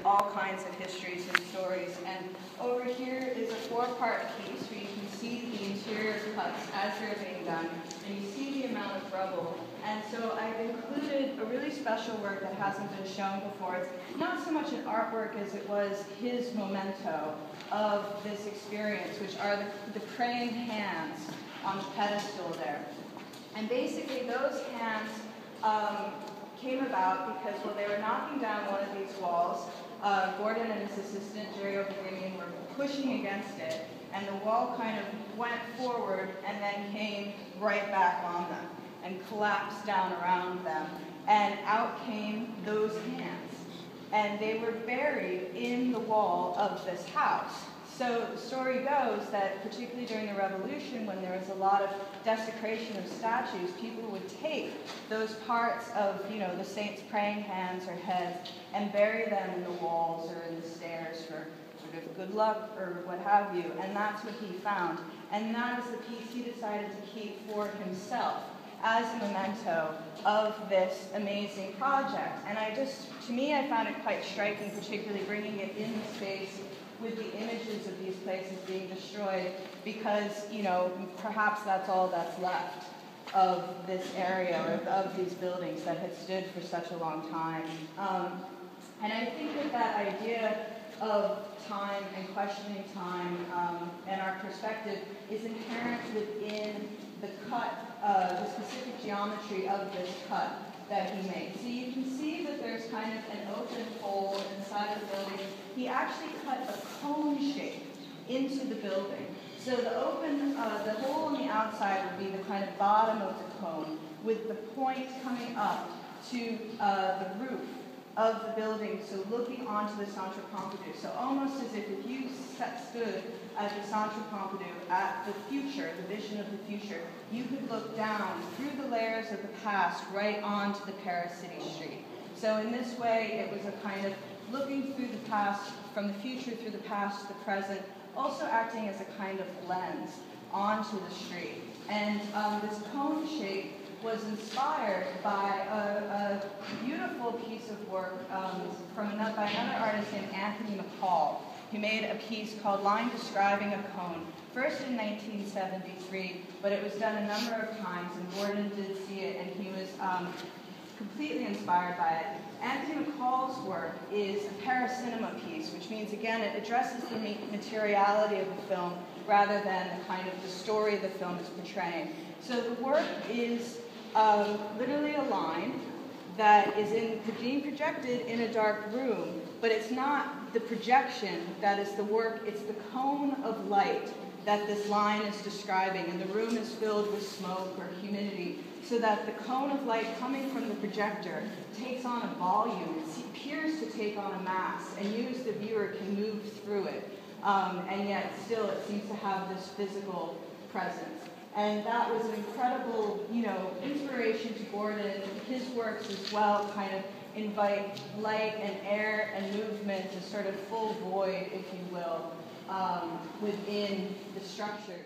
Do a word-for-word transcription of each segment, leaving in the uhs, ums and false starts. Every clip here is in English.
all kinds of histories and stories. And over here is a four-part piece where you can see the interior cuts as they're being done, and you see the amount of rubble. And so I've included a really special work that hasn't been shown before. It's not so much an artwork as it was his memento of this experience, which are the, the praying hands on the pedestal there. And basically those hands um, came about because while they were knocking down one of these walls, uh, Gordon and his assistant, Jerry O'Green, were pushing against it, and the wall kind of went forward and then came right back on them and collapsed down around them. And out came those hands. And they were buried in the wall of this house. So the story goes that particularly during the Revolution, when there was a lot of desecration of statues, people would take those parts of, you know, the saints' praying hands or heads and bury them in the walls or in the stairs for sort of good luck or what have you. And that's what he found. And that is the piece he decided to keep for himself as a memento of this amazing project. And I just, to me, I found it quite striking, particularly bringing it in the space with the images of these places being destroyed, because, you know, perhaps that's all that's left of this area or of these buildings that had stood for such a long time. Um, and I think that that idea of time and questioning time um, and our perspective is inherent within the cut, uh, the specific geometry of this cut that he made. So you can see that there's kind of an open hole inside the building. He actually cut a cone shape into the building. So the open, uh, the hole on the outside would be the kind of bottom of the cone, with the point coming up to uh, the roof of the building, so looking onto the Centre Pompidou. So almost as if if you set, stood at the Centre Pompidou at the future, the vision of the future, you could look down through the layers of the past right onto the Paris city street. So in this way, it was a kind of looking through the past, from the future through the past to the present, also acting as a kind of lens onto the street. And um, this cone shape was inspired by a, a beautiful piece of work um, from another, by another artist named Anthony McCall, who made a piece called Line Describing a Cone, first in nineteen seventy-three, but it was done a number of times, and Gordon did see it, and he was um, completely inspired by it. Anthony McCall's work is a paracinema piece, which means, again, it addresses the materiality of the film rather than the kind of the story the film is portraying. So the work is Um, literally a line that is in, being projected in a dark room, but it's not the projection that is the work, it's the cone of light that this line is describing, and the room is filled with smoke or humidity, so that the cone of light coming from the projector takes on a volume, it appears to take on a mass, and you as the viewer can move through it, um, and yet still it seems to have this physical presence. And that was an incredible, you know, inspiration to Gordon. His works as well kind of invite light and air and movement, a sort of full void, if you will, um, within the structures.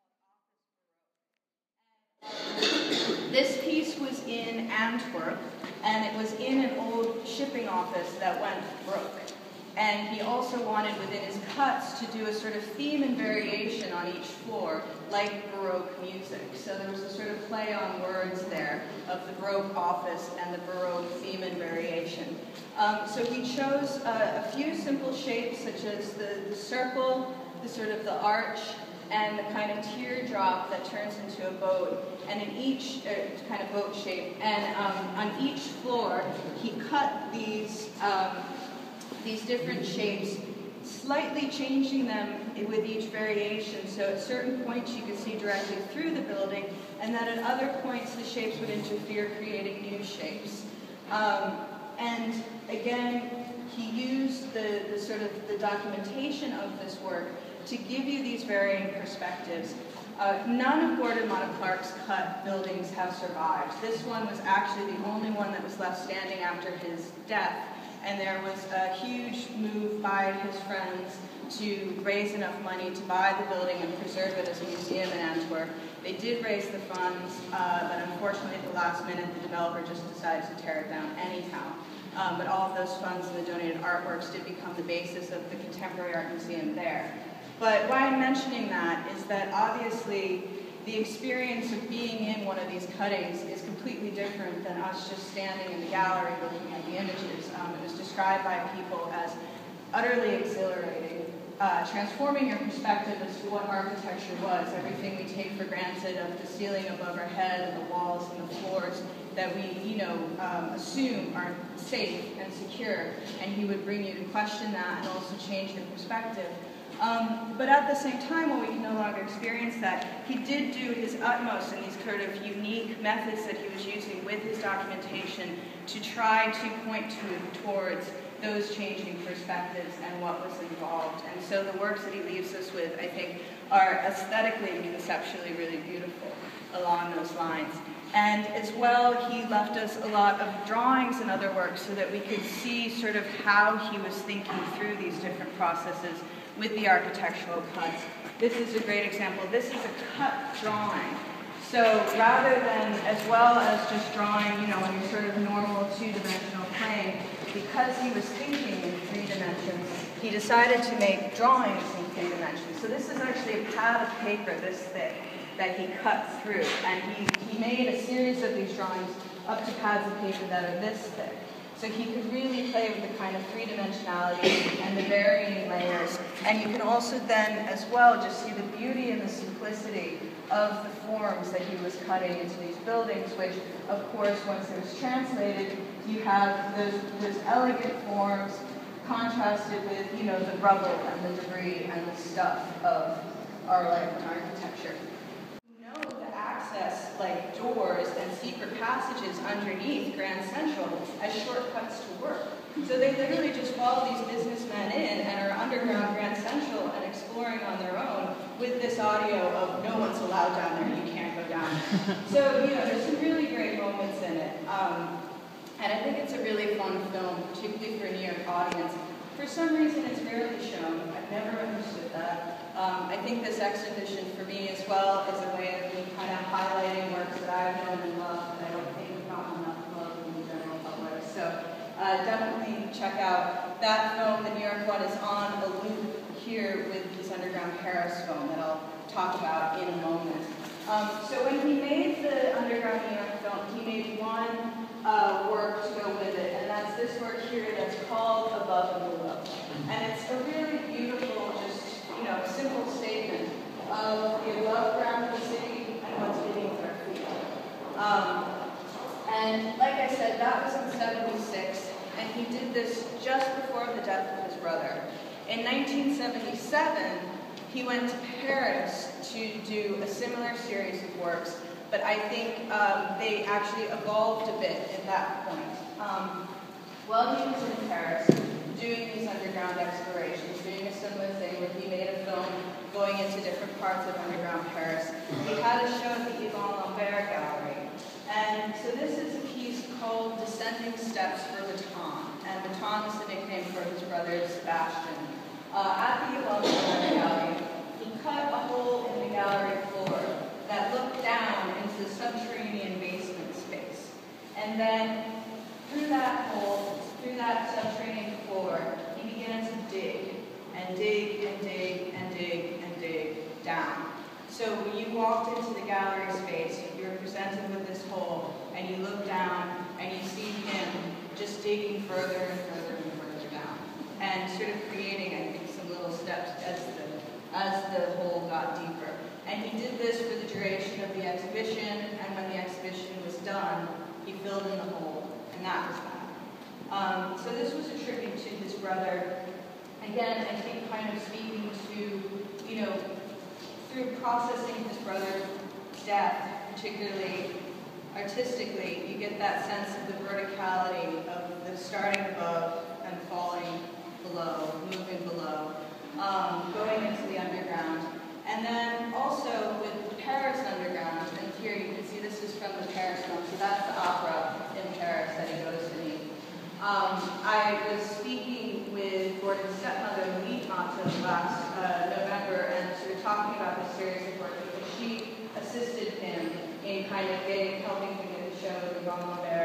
This piece was in Antwerp, and it was in an old shipping office that went broke. And he also wanted within his cuts to do a sort of theme and variation on each floor, like Baroque music. So there was a sort of play on words there of the Baroque office and the Baroque theme and variation. Um, so he chose uh, a few simple shapes, such as the, the circle, the sort of the arch, and the kind of teardrop that turns into a boat, and in each uh, kind of boat shape. And um, on each floor, he cut these um, these different shapes, slightly changing them with each variation. So at certain points you could see directly through the building, and then at other points the shapes would interfere, creating new shapes. Um, and again, he used the, the sort of the documentation of this work to give you these varying perspectives. Uh, none of Gordon Matta Clark's cut buildings have survived. This one was actually the only one that was left standing after his death. and there was a huge move by his friends to raise enough money to buy the building and preserve it as a museum in Antwerp. They did raise the funds, uh, but unfortunately at the last minute the developer just decided to tear it down anyhow. Um, but all of those funds and the donated artworks did become the basis of the Contemporary Art Museum there. But why I'm mentioning that is that obviously the experience of being in one of these cuttings is completely different than us just standing in the gallery looking at the images. Um, it was described by people as utterly exhilarating, uh, transforming your perspective as to what architecture was, everything we take for granted of the ceiling above our head and the walls and the floors that we, you know, um, assume are safe and secure, and he would bring you to question that and also change your perspective. Um, but at the same time, when we can no longer experience that, he did do his utmost in these sort of unique methods that he was using with his documentation to try to point to, towards those changing perspectives and what was involved. And so the works that he leaves us with, I think, are aesthetically and conceptually really beautiful along those lines. And as well, he left us a lot of drawings and other works so that we could see sort of how he was thinking through these different processes with the architectural cuts. This is a great example. This is a cut drawing. So rather than, as well as just drawing, you know, on your sort of normal two-dimensional plane, because he was thinking in three dimensions, he decided to make drawings in three dimensions. So this is actually a pad of paper this thick that he cut through. And he, he made a series of these drawings up to pads of paper that are this thick. So he could really play with the kind of three-dimensionality and the varying layers. And you can also then, as well, just see the beauty and the simplicity of the forms that he was cutting into these buildings, which, of course, once it was translated, you have those, those elegant forms contrasted with, you know, the rubble and the debris and the stuff of our life and architecture. Access like doors and secret passages underneath Grand Central as shortcuts to work. So they literally just follow these businessmen in and are underground Grand Central and exploring on their own with this audio of no one's allowed down there, you can't go down there. So, you know, there's some really great moments in it. Um, and I think it's a really fun film, particularly for a New York audience. For some reason, it's rarely shown. I've never understood that. Um, I think this exhibition, for me as well, is a way of me kind of highlighting works that I've known and loved that I don't think have gotten enough love in the general public. So uh, definitely check out that film. The New York one is on a loop here with his Underground Paris film that I'll talk about in a moment. Um, so when he made the Underground New York film, he made one uh, work to go with it, and that's this work here that's called Above and Below. And it's a really beautiful, just, you know, simple statement of the above ground of the city and what's beneath our feet. Um, and like I said, that was in seventy-six, and he did this just before the death of his brother. In nineteen seventy-seven, he went to Paris to do a similar series of works, but I think um, they actually evolved a bit at that point. Um, while he was in Paris, doing these underground explorations, doing a similar thing where he made a film going into different parts of underground Paris. He had a show at the Yvon Lambert Gallery. And so this is a piece called Descending Steps for Baton. And Baton is the nickname for his brother, Sebastian. Uh, at the Yvon Lambert Gallery, he cut a hole in the gallery floor that looked down into the subterranean basement space. And then through that hole, through that subterranean floor, he began to dig, and dig, and dig, and dig, and dig down. So when you walked into the gallery space, you were presented with this hole, and you look down, and you see him just digging further and further and further down, and sort of creating, I think, some little steps as the, as the hole got deeper. And he did this for the duration of the exhibition, and when the exhibition was done, he filled in the hole, and that was that. Um, so this was a tribute to his brother. Again, I think kind of speaking to, you know, through processing his brother's death, particularly artistically, you get that sense of the verticality of the starting above and falling below, moving below, um, going into the underground. And then also with the Paris underground, and here you can see this is from the Paris film, so that's the opera in Paris that he goes to meet. Um, I I was speaking with Gordon's stepmother, Lee Matta, last uh, November, and sort of talking about this series of work because she assisted him in kind of getting, helping him get the show, the Grand Mère,